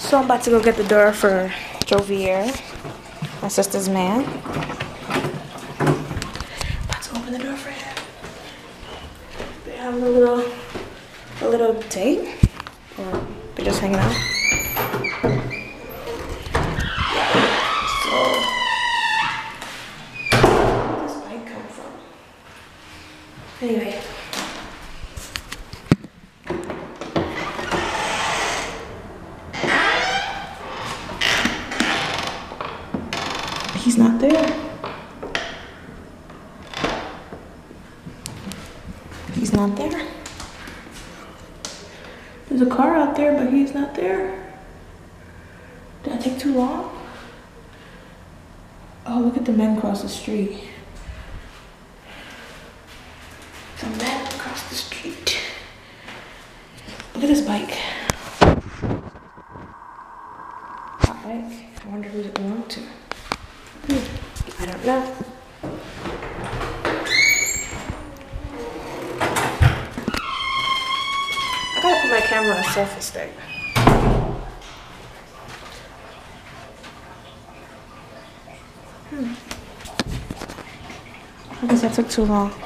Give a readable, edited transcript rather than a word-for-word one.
So I'm about to go get the door for Jovier, my sister's man. About to open the door for him. They have a little date, or they're just hanging out. So, where did this bike come from? Anyway. He's not there. He's not there. There's a car out there, but he's not there. Did I take too long? Oh, look at the men across the street. The men across the street. Look at this bike. Hot bike. I wonder who's it belong to. I don't know. I gotta put my camera on a selfie stick. I guess that took too long.